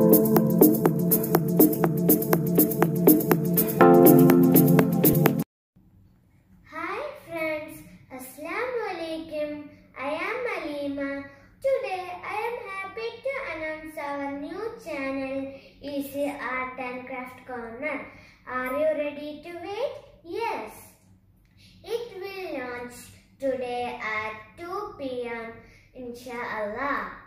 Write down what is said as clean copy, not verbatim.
Hi friends, Assalamu alaikum. I am Alima. Today I am happy to announce our new channel, Easy Art and Craft Corner. Are you ready to wait? Yes. It will launch today at 2 p.m. Inshallah.